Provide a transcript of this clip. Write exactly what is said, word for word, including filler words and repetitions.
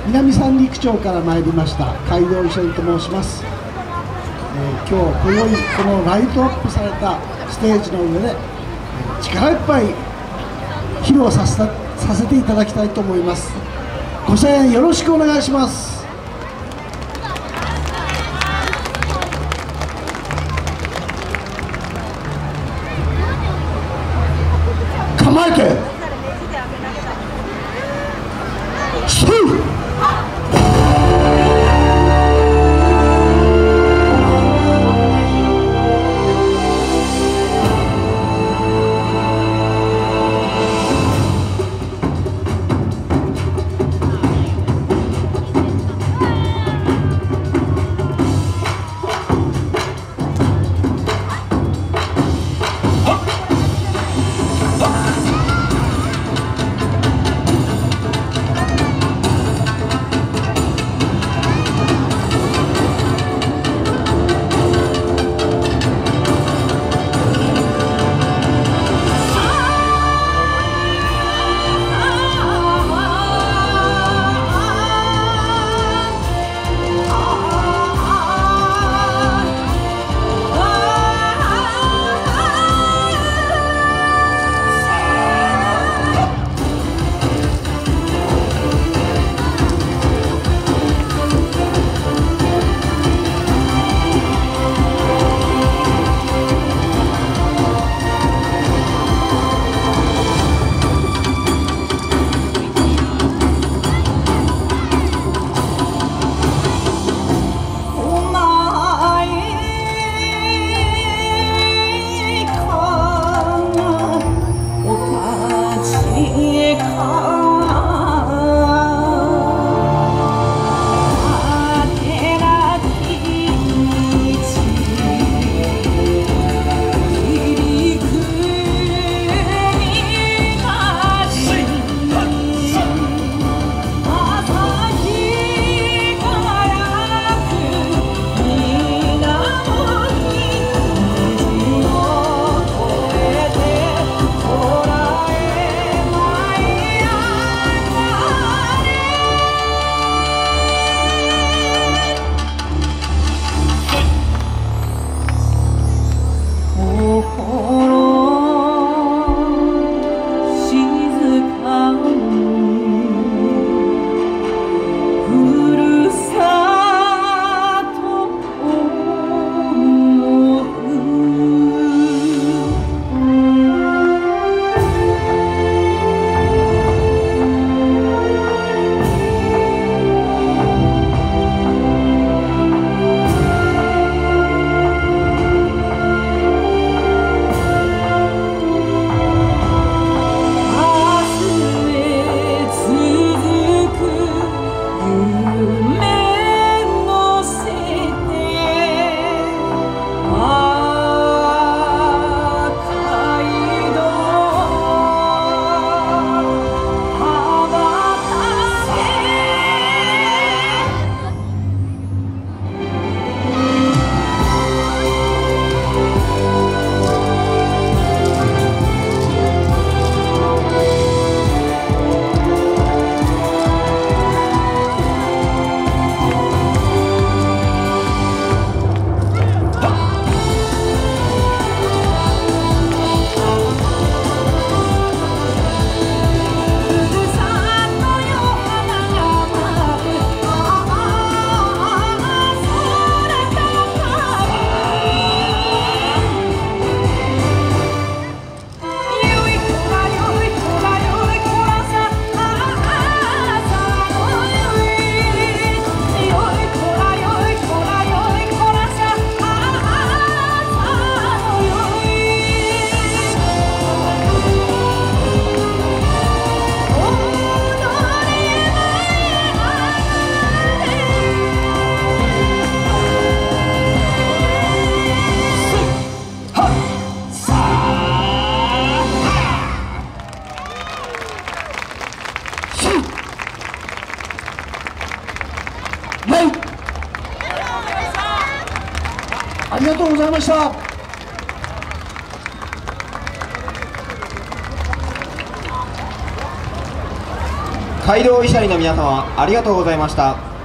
南三陸町から参りました街道医生と申します。えー、今日今宵このライトアップされたステージの上で、えー、力いっぱい披露させたさせていただきたいと思います。ご声援よろしくお願いします。構えてありがとうございました。 街道医者の皆様ありがとうございました。